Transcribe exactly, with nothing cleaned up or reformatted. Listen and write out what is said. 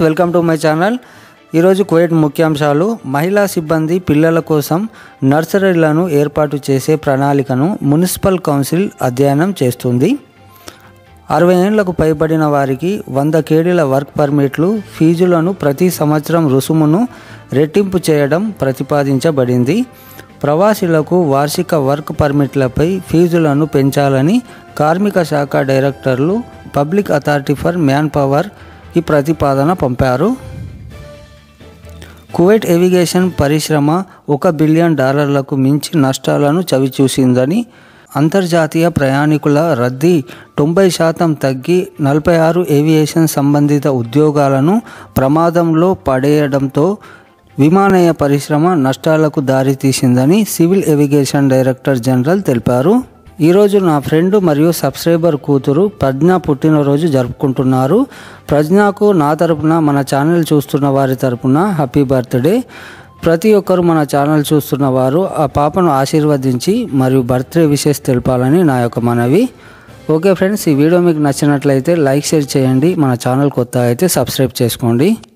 Welcome to my channel. ఈరోజు Kuwait ముఖ్యాంశాలు। మహిళా సిబ్బంది పిల్లల కోసం నర్సరీలను ఏర్పాటు చేసే ప్రణాళికను మున్సిపల్ కౌన్సిల్ అధ్యయనం చేస్తుంది। అరవై ఏళ్లకు పైబడిన వారికి వంద కేడీల వర్క్ పర్మిట్లు ఫీజులను ప్రతి సంవత్సరం రుసుమును రెట్టింపు చేయడం ప్రతిపాదించబడింది। ప్రవాసీలకు వార్షిక వర్క్ పర్మిట్లపై ఫీజులను పెంచాలని కార్మిక శాఖ డైరెక్టర్లు public authority for manpower ఈ ప్రతిపాదన పంపారు। కువైట్ ఏవియేషన్ పరిశ్రమ ఒక బిలియన్ డాలర్లకు మించి నష్టాలను చవిచూసిందని, అంతర్జాతీయ ప్రయాణికుల రద్దీ తొంభై శాతం తగ్గి నలభై ఆరు ఏవియేషన్ సంబంధిత ఉద్యోగాలను ప్రమాదంలో పడేయడంతో విమానయాన పరిశ్రమ నష్టాలకు దారితీసిందని సివిల్ ఏవియేషన్ డైరెక్టర్ జనరల్ తెలిపారు। ఈరోజు నా ఫ్రెండ్ మరియు సబ్స్క్రైబర్ కూతురు ప్రజ్ఞ పుట్టినరోజు జరుపుకుంటున్నారు। ప్రజ్ఞకు నా తరపున, మన ఛానల్ చూస్తున్న వారి తరపున హ్యాపీ బర్త్డే। ప్రతి ఒక్కరు మన ఛానల్ చూస్తున్న వారు ఆ పాపను ఆశీర్వదించి మరియు బర్త్డే విషెస్ తెలపాలని నా యొక్క మనవి। ఓకే ఫ్రెండ్స్, ఈ వీడియో మీకు నచ్చినట్లయితే లైక్ షేర్ చేయండి। మన ఛానల్ కొత్త అయితే సబ్స్క్రైబ్ చేసుకోండి।